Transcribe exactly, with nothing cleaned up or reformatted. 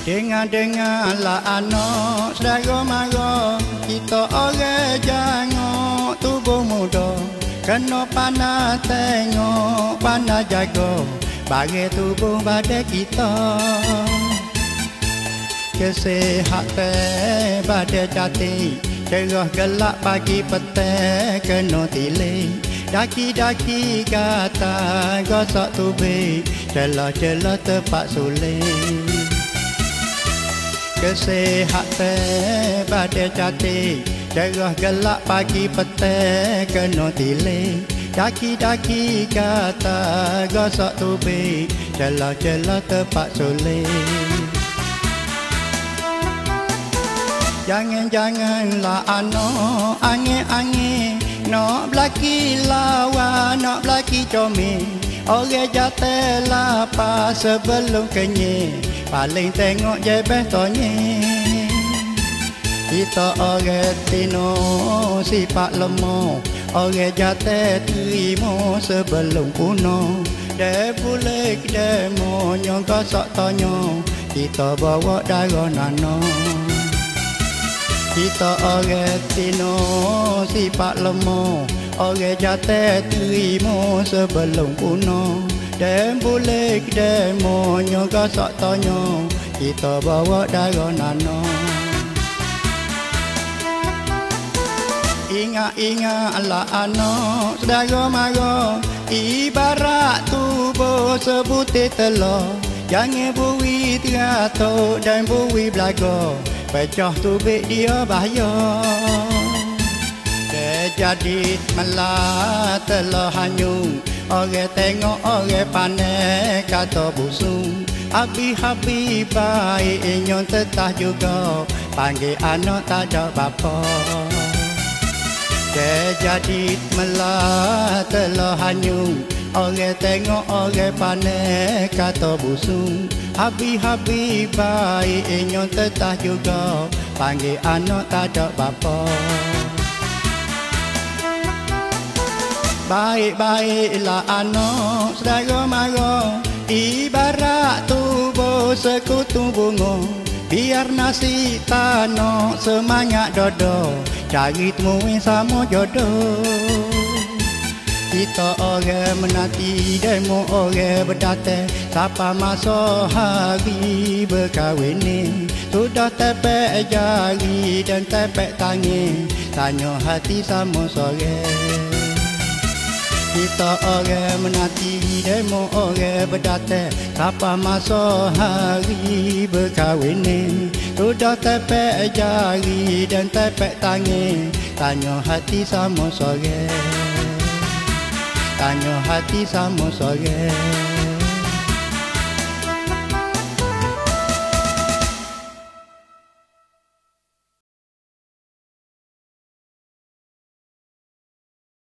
Dengar-dengarlah anak saudara mara, kita orang jangan tubuh muda, kena pandai tengok, pandai jaga bagi tubuh badan kita. Kesehatan badan jati, cerah gelap pagi petang kena tilik. Daki-daki kata gosok tubik, celah-celah tepat sulit. Kesehatan badan cantik, cerah gelap pagi petang kena tilik. Daki-daki kata gosok tubik, celah-celah tepat sulit. Jangan-janganlah anak angin-angin, nak belaki lawan, nak belaki comel. Orang jatuh lapar sebelum kenyang, paling tengok jebeh tonyek. Kita orang tino sifat lemah, orang jatuh terima sebelum kuno. Dia boleh demo nyong gosok tonyo, kita bawa darah nano. Kita orang tino sifat lemah, orang jatuh terima sebelum kuno. Dan boleh demo nyong gosok tonyo, kita bawa darah nano. Ingat-ingatlah anak saudara mara, ibarat tubuh sebutir telur. Jangan bui teratuk dan bui belaga, pecah tubik dia bahaya. Dia jadi melah telah hanyung, orang tengok orang pandai kata busung. Habis-habis baik nyong tetah juga, panggil anak tak ada bapa. Dia jadi melah telah hanyung, orang tengok orang pandai kata busung. Habis-habis baik nyong tetah juga, panggil anak tak ada bapa. Baik-baiklah anak saudara mara, ibarat tubuh sekutu bunga. Biar nasi tanah semangat dodo, cari temuin sama jodoh. Kita orang menanti demo orang berdatang, siapa masa hari berkahwin ni. Sudah tepek jari dan tepek tangan, tanya hati sama sore. Kita orang menanti demo orang berdatang, siapa masa hari berkahwin ni. Sudah tepek jari dan tepek tangan, tanya hati sama sore. Tanya hati sama sore.